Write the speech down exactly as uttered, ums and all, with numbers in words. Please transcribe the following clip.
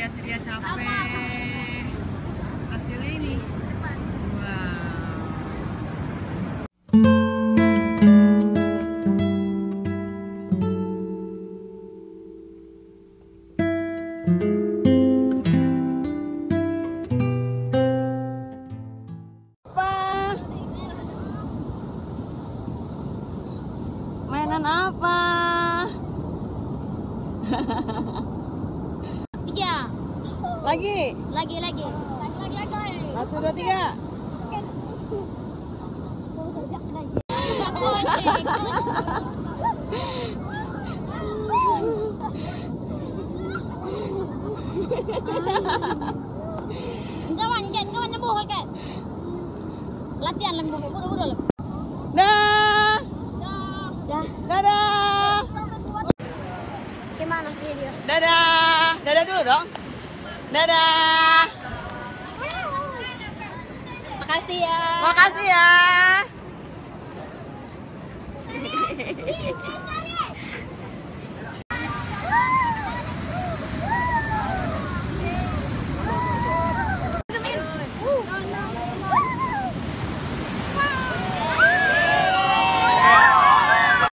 ceria-ceria capek. Hasilnya ini. Mainan apa? Tiga. Lagi? Lagi, lagi. Lagi, lagi, lagi. Satu, dua, tiga. Enggak manjat, enggak manjat kan? Latihan lang buku, buku, buku. Dah. Dah. Dadah. Gimana video? Dadah. Dadah dulu dong. Dadah. Makasih ya. Makasih ya.